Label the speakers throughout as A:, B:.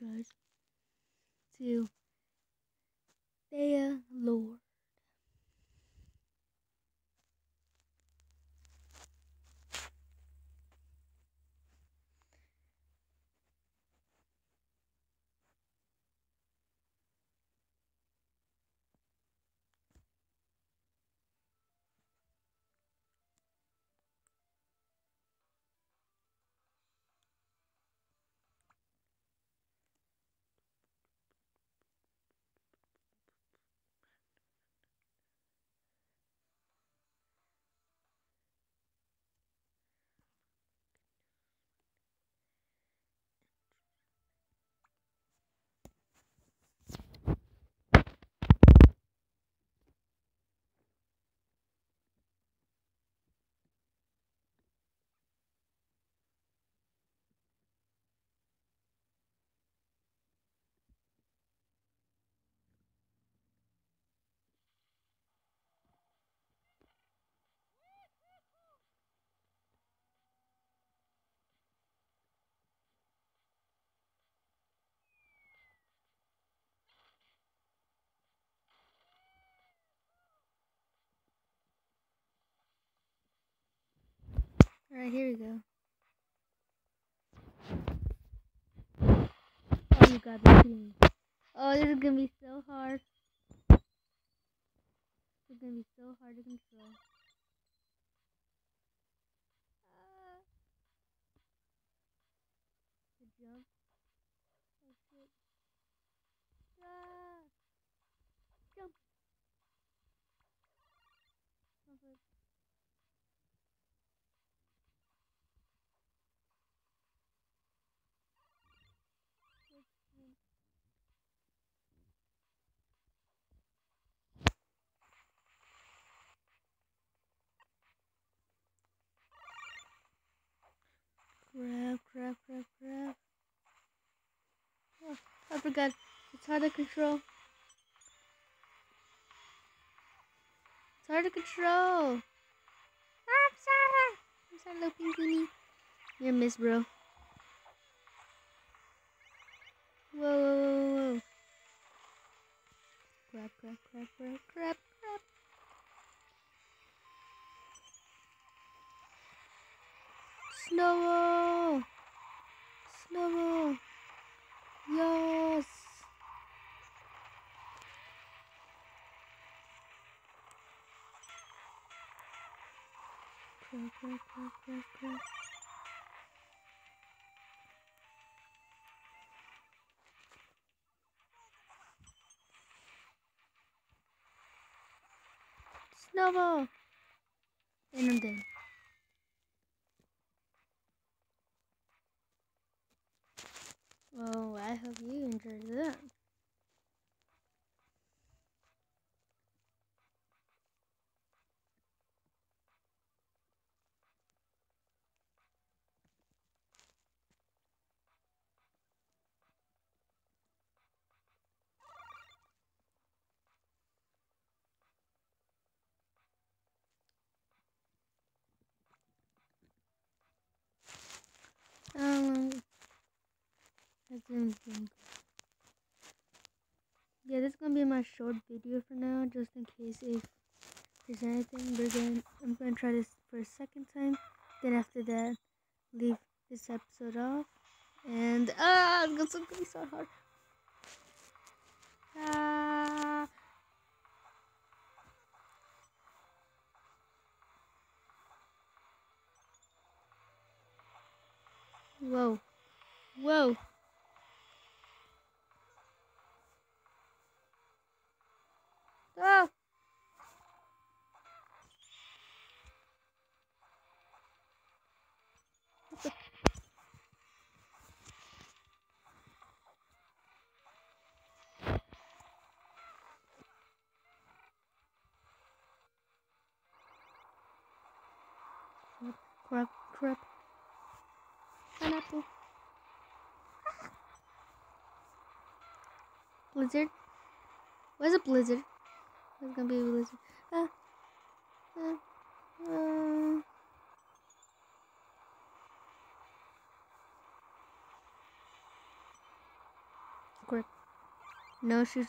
A: guys, to Thea Lord. Alright, here we go. Oh, you got me. Oh, this is gonna be so hard. This is gonna be so hard to control. The jump. Oh shit. Ah! Jump. Jump it. Crap. Oh, I forgot. It's hard to control. It's hard to control. I'm sorry, little pinky. You're a miss, bro. Whoa. Crap. Snowball. Yes. Crap. Snowball. And I'm dead. Well, I hope you enjoyed that. Yeah, this is gonna be my short video for now, just in case if there's anything. I'm gonna try this for a second time. Then after that, leave this episode off. And it's gonna be so hard. Whoa. Ah! Crap. Pineapple. Blizzard? Where's a blizzard? There's gonna be a blizzard. correct. No, shoot.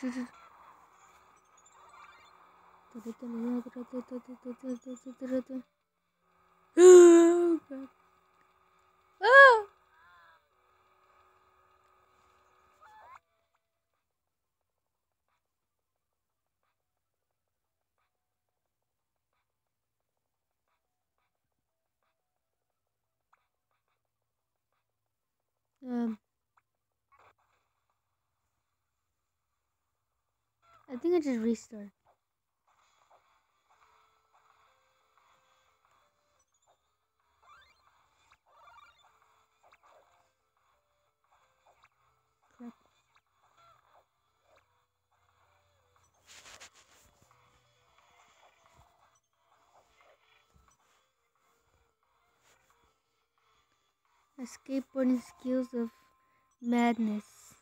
A: Oh, God. Ah! Um, I think I just restart. Crap. A skateboarding skills of madness.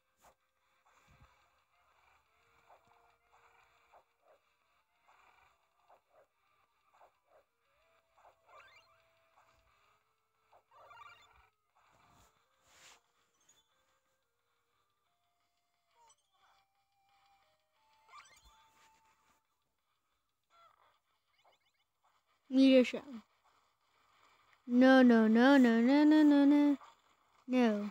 A: Meteor shower. No. No.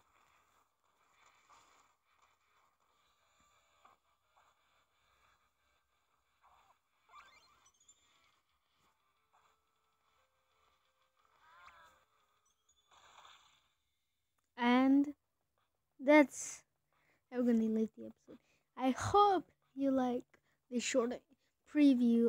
A: And that's how we're gonna leave the episode. I hope you like the short preview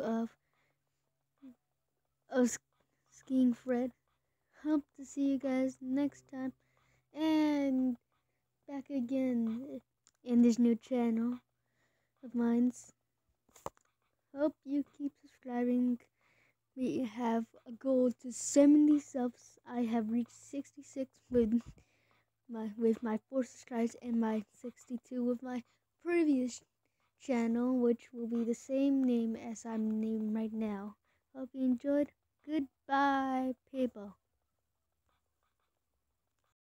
A: of Skiing Fred. Hope to see you guys next time and back again in this new channel of mine's. Hope you keep subscribing. We have a goal to 70 subs. I have reached 66 with my 4 subscribers and my 62 with my previous channel, which will be the same name as I'm named right now. Hope you enjoyed. Goodbye, people.